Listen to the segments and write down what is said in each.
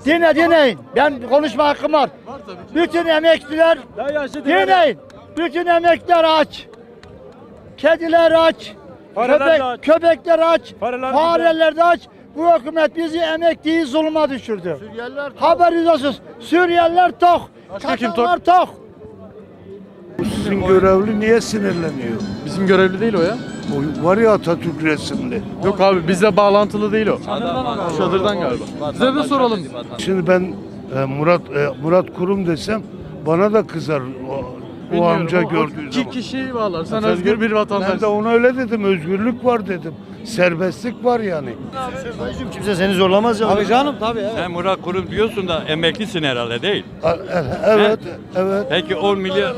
Dinleyin. Ben konuşma hakkım var. Bütün emekliler dinleyin. Bütün emekliler aç. Kediler aç. Köpekler aç. Fareler de aç. Bu hükümet bizi emekliyi zulma düşürdü. Haberiniz olsun. Suriyeliler tok. Katarlar tok. Sizin görevli niye sinirleniyor? Bizim görevli değil o ya. O var ya Atatürk resimli. Yok abi bizle bağlantılı değil o. Çadırdan galiba. Size de soralım. Şimdi ben Murat Kurum desem bana da kızar o amca gördüğü zaman. Kişiyi bağlar. Sen özgür bir vatandaş. Ben de ona öyle dedim. Özgürlük var dedim. Serbestlik var yani. Kimse seni zorlamaz ya. Abi canım tabii evet. Sen Murat Kurum diyorsun da emeklisin herhalde değil. Evet, evet. Peki 10 milyar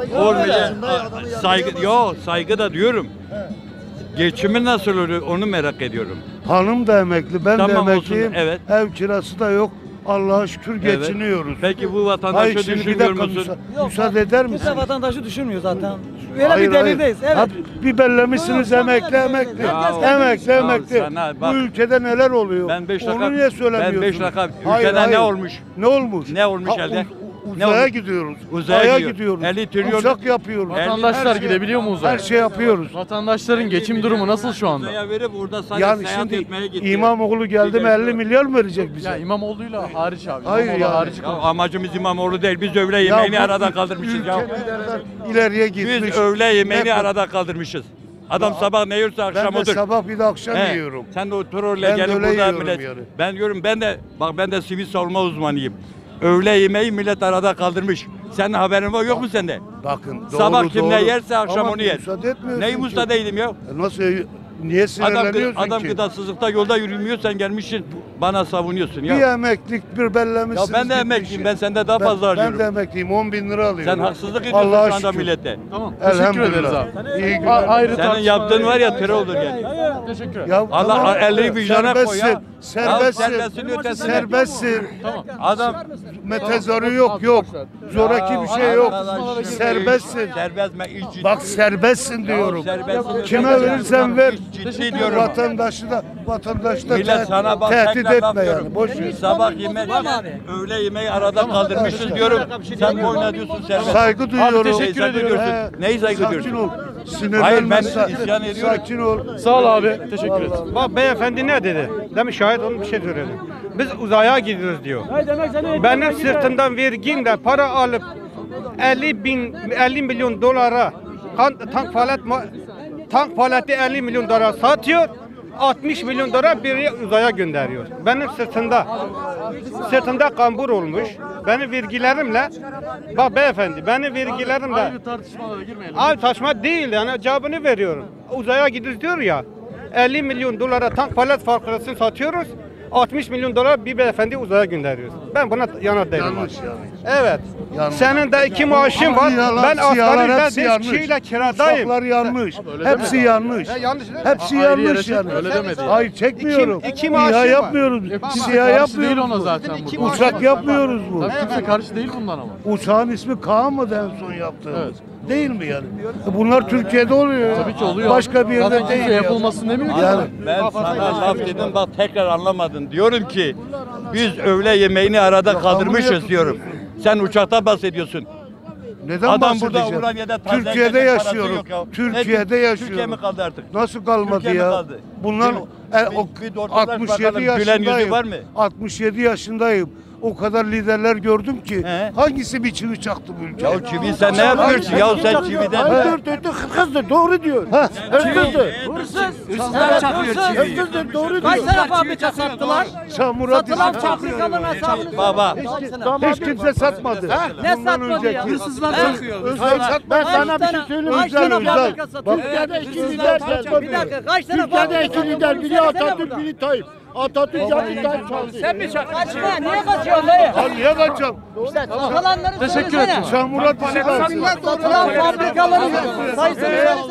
saygı da diyorum. Geçimi nasıl oluyor onu merak ediyorum. Hanım da emekli, ben Tamam de olsun, emekliyim. evet. Ev kirası da yok. Allah'a şükür Evet. geçiniyoruz. Peki bu vatandaşı Hayır şimdi bir düşünmüyor dakika musun? müsaade eder misin? Kimse vatandaşı düşünmüyor zaten. Öyle Hayır, bir devirdeyiz. hayır. Evet. Bir bellemişsiniz emekli. Emekli. Sana bak, Bu ülkede neler oluyor? ben 5 Onu dakika niye söylemiyorsun? ben 5 dakika Hayır, ülkede hayır. ne olmuş? Ne olmuş? Ne olmuş elde? Ne Uzaya olmuş? gidiyoruz. Uzaya Aya gidiyor. gidiyoruz. 50 trilyon- Uçak yapıyoruz. Vatandaşlar Her şey- gidebiliyor mu uzaya? Her şey yapıyoruz. Vatandaşların geçim durumu nasıl şu anda? Uzaya verip burada sadece Yani seyahat şimdi etmeye gitti. İmamoğlu geldi mi 50 milyar mı verecek bize? Ya İmamoğlu'yla hariç abi. Hayır İmamoğlu yani. hariç Ya amacımız İmamoğlu değil. Biz öğle Ya yemeğini bu arada kaldırmışız ya. ülke liderler ileriye gitmiş. Biz öğle yemeğini Ne- arada kaldırmışız. Adam sabah ne yiyorsa akşam Ben de odur. sabah bir de akşam He, yiyorum. Sen de o trolle Ben de gelip öyle burada yiyorum millet. yani. Ben diyorum ben de sivil savunma uzmanıyım. Öğle yemeği millet arada kaldırmış. Senin haberin var yok mu sende? Bakın doğru Sabah kim ne doğru. yerse akşam Ama onu yer. müsaade etmiyorsun Neyi ki. müsaade değilim ya? Nasıl niye sinirleniyorsun Adam ki? gıdasızlıkta yolda yürümüyor sen gelmişsin bana savunuyorsun Bir ya. emeklilik bir bellemişsiniz. Ya ben de emekliyim, ben senden daha fazla alıyorum. Ben de emekliyim 10 bin lira alıyorum. Sen haksızlık ediyorsun Allah'a şu anda şükür. millete. Tamam. Teşekkür ederiz abi. İyi günler. Ayrı Senin yaptığın var ya terör olur yani. Teşekkür ederim. Ya Allah tamam, elini vicdana koy ya. Serbestsin. Ya serbestsin ötesine. Serbestsin. Adam Metezarı yok. Zoraki bir şey yok. Serbestsin. Serbest mi? İş ciddi. Bak serbestsin diyorum. serbestsin. Kime verirsen ver. Ciddi diyorum. Vatandaşı da Millet sana bak tehdit tekrar etme bakıyorum. yani. Boş ver. Sabah yemek, öğle yemeği arada kaldırmışız diyorum. Sen boyuna diyorsun serbest. Saygı duyuyorum. teşekkür ediyorum. Neyi saygı Sakin duyuyorsun? ol. Sinirlenme. Hayır, ben isyan ediyorum. Sakin ol. Sağ ol abi. Teşekkür ederim. Bak beyefendi ne dedi? Değil mi? Şahit olun bir şey söyledi. Biz uzaya gidiyoruz diyor. Benim sırtımdan vergimle para alıp 50 milyon dolara tank paleti 50 milyon dolara satıyor. 60 milyon dolar biri uzaya gönderiyor. Benim sırtımda kambur olmuş. Benim vergilerimle bak beyefendi benim vergilerimle Ayrı tartışmalara girmeyelim. abi taşma değil yani cevabını veriyorum. Uzaya gidiyoruz diyor ya. 50 milyon dolara tank palet fabrikasını satıyoruz. 60 milyon dolar bir beyefendi uzaya gönderiyoruz. Ben buna yana değilim. Yanlış abi. yani. Evet. Yanlış. Senin de 2 maaşın var. Yalan, Ben asgari hepsi ücret yanlış. kişiyle kiradayım. Uçaklar yanlış. öyle Hepsi deme. yanlış. Yanlış değil mi? Hepsi Ayrı yere yanlış çekme, yani. öyle demedi. Hayır çekmiyorum. İki maaşı İHA var. yapmıyoruz. Kimse SİHA karşı değil yapmıyoruz. ona zaten burada. Uçak yapmıyoruz bu. Tabii kimse karşı değil bundan ama. Uçağın ismi Kaan mı en son yaptığımız? Değil mi yani? Bunlar Türkiye'de oluyor ya. Tabii ki oluyor. Başka bir yerde Zaten değil kimse ya. yapılmasın demiyor ki. Yani Ben sana laf dedim bak tekrar anlamadın. Diyorum ki biz öğle yemeğini arada kaldırmışız diyorum. Sen uçakta bahsediyorsun. neden Adam burada bahsedeceğim? Uranya'da taze Türkiye'de ekmek parası yaşıyorum. yok ya. Türkiye'de Türkiye yaşıyorum. mi kaldı artık? Nasıl kalmadı Türkiye mi ya? kaldı? Bunlar Bir ortadan 67 bakalım, gülen yüzü yaşındayım. var mı? 67 yaşındayım. O kadar liderler gördüm ki He. hangisi bir çivi çaktı bu ülkeye? Ya çivi sen ne yapıyorsun? Ya sen çividen. Hırsızdır doğru diyor. Hırsızdır. Hırsızlar çakıyor çivi. Hırsızdır doğru Kaç diyor. tane fabrika sattılar? Sen Murat Satılan İsmail fabrikalarına sattılar. Baba. hiç kimse satmadı. Ne Bundan satmadı önceki. ya? Hırsızlar çakıyor. Özal satmadı. Ben sana bir şey söyleyeyim. Kaç tane Özel. fabrika satıyor? Türkiye'de iki Hırsızlar lider çakıyor. Bir dakika kaç tane Türkiye'de fabrika iki lider. Biri Söylesene Atatürk, burada. biri Tayyip. Atatürk yaptı, Tayyip çaldı. Sen mi çakıyorsun? Kaçma niye kaçıyorsun dayı? Ha niye kaçacağım? Satılanları Teşekkür söylesene. ederim. Sen Murat İsmail. Satılan fabrikaları sayısını söylesene.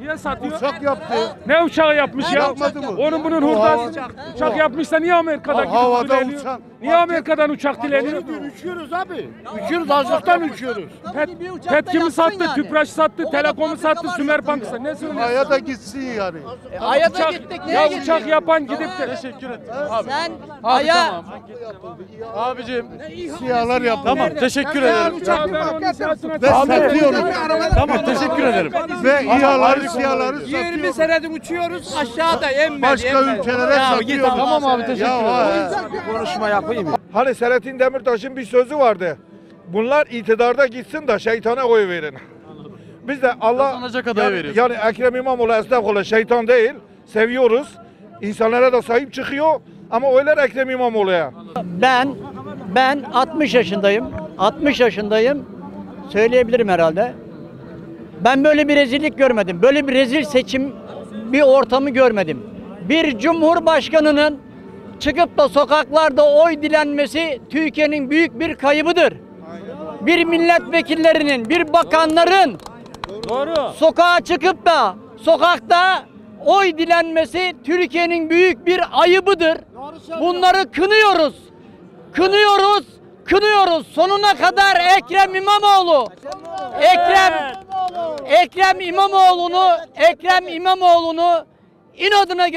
Niye satıyor? Uçak yaptı. Ne uçağı yapmış ya? Yapmadı mı? Onun bunun hurdası. Uçak yapmışsa niye Amerika'dan gidip Havada dileniyor? uçan. Niye Amerika'dan uçak dileniyor? Uçuyoruz abi. Uçuyoruz, açlıktan uçuyoruz. Petkim'i sattı, Tüpraş sattı, Telekom'u sattı, Sümerbank'ı sattı. Ne söylüyorsun? Aya da gitsin yani. Aya da Uçak, gittik. ya Neye uçak gittik? yapan gidip de. Teşekkür ederim. Abi. Sen Abi aya tamam. Abicim. Siyahlar yaptı. Tamam teşekkür ederim. Uçağı ben onun siyasına Ve satıyoruz. Tamam teşekkür ederim. Ve İHA'ları, SİHA'ları 20 satıyoruz. senedir uçuyoruz aşağıda emmedi. Başka ülkelere satıyoruz. Tamam abi teşekkür ederim. Konuşma yapayım. Hani Selahattin Demirtaş'ın bir sözü vardı. Bunlar iktidarda gitsin de şeytana oy verin. Biz de Allah Kazanacak adaya veriyoruz. yani Ekrem İmamoğlu estağfurullah şeytan değil. Seviyoruz. İnsanlara da sahip çıkıyor ama oylar Ekrem İmamoğlu'ya. Ben 60 yaşındayım. 60 yaşındayım. Söyleyebilirim herhalde. Ben böyle bir rezillik görmedim. Böyle bir rezil seçim bir ortamı görmedim. Bir cumhurbaşkanının çıkıp da sokaklarda oy dilenmesi Türkiye'nin büyük bir kaybıdır. Bir milletvekillerinin, bir bakanların sokağa çıkıp da sokakta oy dilenmesi Türkiye'nin büyük bir ayıbıdır. Bunları kınıyoruz. Kınıyoruz. Sonuna kadar Ekrem İmamoğlu. Ekrem İmamoğlu'nu inadına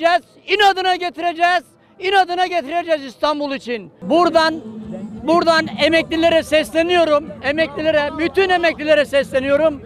getireceğiz İstanbul için. Buradan emeklilere sesleniyorum. Bütün emeklilere sesleniyorum.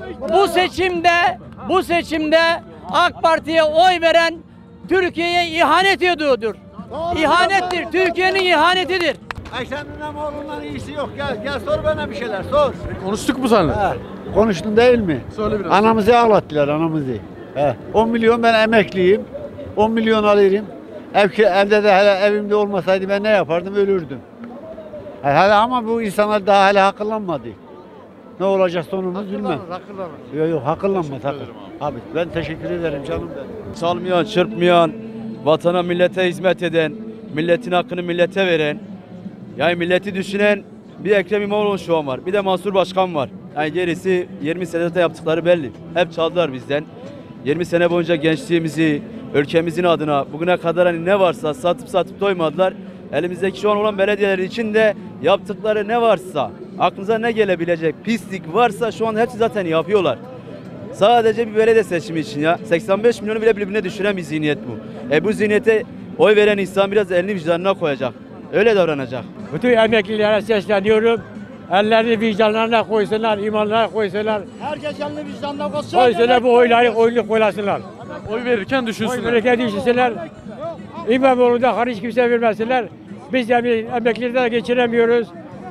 Bu seçimde AK Parti'ye oy veren Türkiye'ye ihanet ediyordur. İhanettir. Türkiye'nin ihanetidir. Ekrem İmamoğlu'ndan iyisi yok. Gel sor bana bir şeyler sor. Konuştuk mu seninle? Konuştun değil mi? Söyle biraz. Anamızı ağlattılar anamızı. 10 milyon ben emekliyim. 10 milyon alırım. Evde de hele evimde olmasaydı ben ne yapardım? Ölürdüm. Hele ama bu insanlar daha hala akıllanmadı. Ne olacak sonumuz bilmem. Yok akıllanma sakın. Abi ben teşekkür ederim canım benim. Çalmayan, çırpmayan, vatana millete hizmet eden, milletin hakkını millete veren, yani milleti düşünen bir Ekrem İmamoğlu şu an var. Bir de Mansur Başkan var. Yani gerisi 20 senede yaptıkları belli. Hep çaldılar bizden. 20 sene boyunca gençliğimizi, ülkemizin adına bugüne kadar hani ne varsa satıp doymadılar. Elimizdeki şu an olan belediyeler için de yaptıkları ne varsa, aklınıza ne gelebilecek pislik varsa şu an hepsi zaten yapıyorlar. Sadece bir belediye seçimi için ya. 85 milyonu bile birbirine düşüren bir zihniyet bu. Bu zihniyete oy veren insan biraz elini vicdanına koyacak. Öyle davranacak. Bütün emeklilere sesleniyorum. Ellerini vicdanlarına koysunlar, imanlarına koysunlar. Herkes elini vicdanına koysun. Koysunlar bu oyunu koylasınlar. Oy verirken Oy düşünsünler. verirken düşünsünler. İmamoğlu'nda hiç kimse vermesinler. Biz de emeklileri geçiremiyoruz.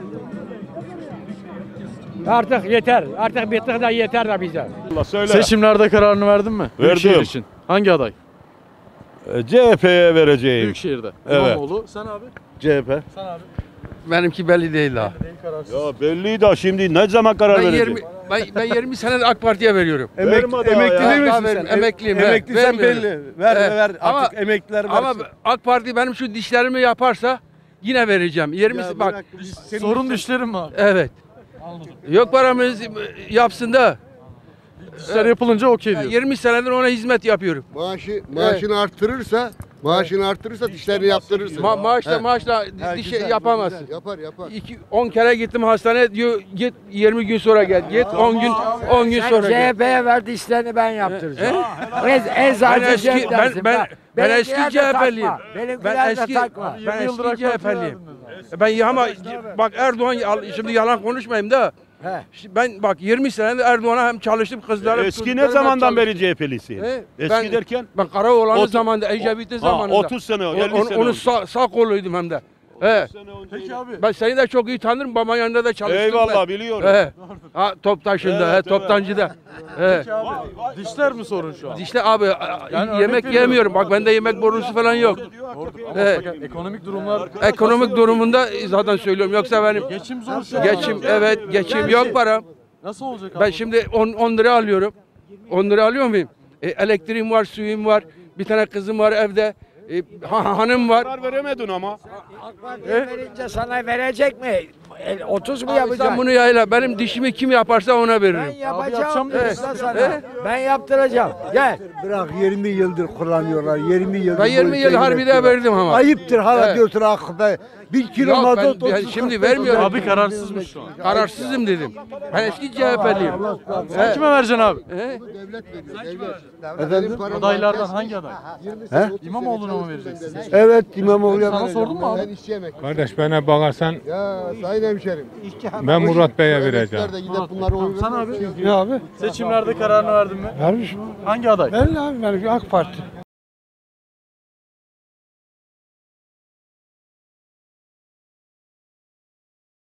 Artık yeter. Artık bittik de yeter de bize. Seçimlerde kararını verdin mi? Büyükşehir için. Hangi aday? CHP'ye vereceğim. Büyükşehir'de. Evet. İmamoğlu. Sen abi? CHP. Sen abi? Benimki belli değil daha. Ya belli de şimdi ne zaman karar Ben 20 senedir AK Parti'ye veriyorum. Emekli değil misin sen? Emekliyim. Emeklisen belli. Ver Ama- artık emekliler versin. Ama AK Parti benim şu dişlerimi yaparsa yine vereceğim. 20 bak. Sorun dişlerim mi abi? Evet. Yok paramız yapsın da. İşler yapılınca okey diyor. 20 senedir ona hizmet yapıyorum. Maaşını arttırırsa dişlerini yaptırırsın. Maaşla diş yapamazsın. Yapar. 10 kere gittim hastaneye diyor git 20 gün sonra gel. Git 10 gün sonra gel. CHP'ye verdi işlerini ben yaptıracağım. Ben eski CHP'liyim. Ben eski CHP'liyim. Ama bak Erdoğan şimdi yalan konuşmayayım da. Ben bak 20 senedir Erdoğan'a hem çalıştım kızlarım. Eski ne zamandan beri CHP'lisin? Eski derken? Ben Karaoğlan'ın zamanında, Ecevit'in zamanında. 30 sene, 50 sene. Onun sağ koluydum hem de. Peki abi. Ben seni de çok iyi tanırım. Baban yanında da çalıştım. Eyvallah biliyorum. Toptaşı'nda, Evet, Toptancı'da. Peki abi. Dişler mi sorun şu an? İşte abi Yani yemek örnek yemiyorum. Bak bende yemek borusu falan yok. Evet. Bakın, ekonomik durumlar. Ekonomik durumunda zaten söylüyorum. Yoksa benim Geçim zor şu an. geçim yok param. Nasıl olacak abi? Ben şimdi 10 lira alıyorum. 10 lira alıyor muyum? Elektriğim var, suyum var. Bir tane kızım var evde. Hanım var. Karar veremedin ama. Verince sana verecek mi? 30 mu Abi yapacaksın? sen bunu yayla. Benim dişimi kim yaparsa ona Ben veririm. yapacağım usta sana. Ben yaptıracağım. Gel. Bırak 20 yıldır kullanıyorlar. 20 yıldır. Ben 20 yıl harbide verdim ama. Ayıptır hala Evet. diyorsun akılda. 1 kilo Yok, mazot ben şimdi vermiyorum. Abi kararsızmış şu an. Kararsızım dedim. Ben eski CHP'liyim. Sen kime vereceksin abi? Efendim? Adaylardan hangi aday? He? İmamoğlu'na mı vereceksin? Evet İmamoğlu'ya Sana sordun mu abi? Ben işçi emekli. Kardeş bana bakarsan Ya sayın hemşerim. ben Murat Bey'e vereceğim. Emekliler de gidip bunları oy Sen vermez. abi? Ne abi? Seçimlerde kararını verdin mi? Vermiş. Hangi aday? Ben abi ben AK Parti.